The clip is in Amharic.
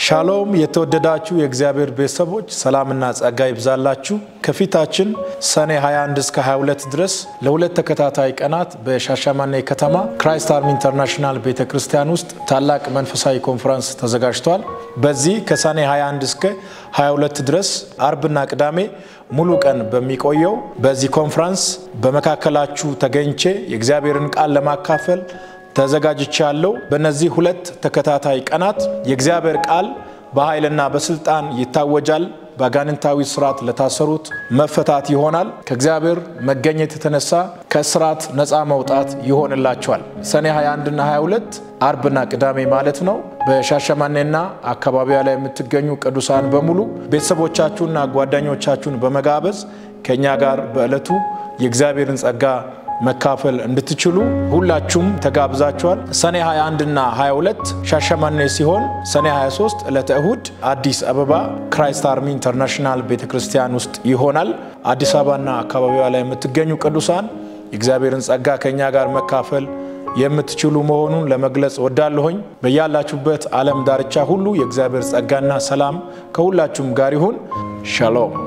ሻሎም የተወደዳችሁ የእግዚአብሔር ቤተሰቦች ሰላምና ጸጋ ይብዛላችሁ ከፊታችን ሰኔ 21 እስከ 22 ድረስ ለሁለት ተከታታይ ቀናት በሻሸመኔ ከተማ ክራይስት አርሚ ኢንተርናሽናል ቤተክርስቲያን ውስጥ ታላቅ መንፈሳዊ ኮንፈረንስ ተዘጋጅቷል በዚህ ከሰኔ 21 እስከ 22 ድረስ አርብና ቅዳሜ ሙሉ ቀን በሚቆየው በዚህ ኮንፈረንስ በመካከላችሁ ተገኝቼ የእግዚአብሔርን ቃል ለማካፈል ተዘጋጅቻለሁ በእነዚህ ሁለት ተከታታይ ቀናት የእግዚአብሔር ቃል በኃይልና በስልጣን ይታወጃል ባጋንንታዊ ስራት ለታሰሩት መፈታት ይሆናል ከእግዚአብሔር መገኘት የተነሳ ከስራት ነፃ መውጣት ይሆንላችኋል ሰኔ 21 እና 22 አርብና ቅዳሜ ማለት ነው በሻሸመኔና አካባቢያ ላይ የምትገኙ ቅዱሳን በሙሉ ቤተሰቦቻችሁና ጓደኞቻችሁን በመጋበዝ ከኛ ጋር በእለቱ የእግዚአብሔርን ጸጋ መካፈል እንድትችሉ ሁላችሁም ተጋብዛችኋል ሰኔ 21 እና 22 ሻሸመኔ ሲሆን ሰኔ 23 ዕለተ እሁድ አዲስ አበባ ክራይስት አርሚ ኢንተርናሽናል ቤተክርስቲያን ውስጥ ይሆናል አዲስ አበባና አካባቢዋ ላይ የምትገኙ ቅዱሳን የእግዚአብሔርን ጸጋ ከኛ ጋር መካፈል የምትችሉ መሆኑን ለመግለጽ ወዳለሁኝ በያላችሁበት ዓለም ዳርቻ ሁሉ የእግዚአብሔር ጸጋና ሰላም ከሁላችሁም ጋር ይሁን ሻሎም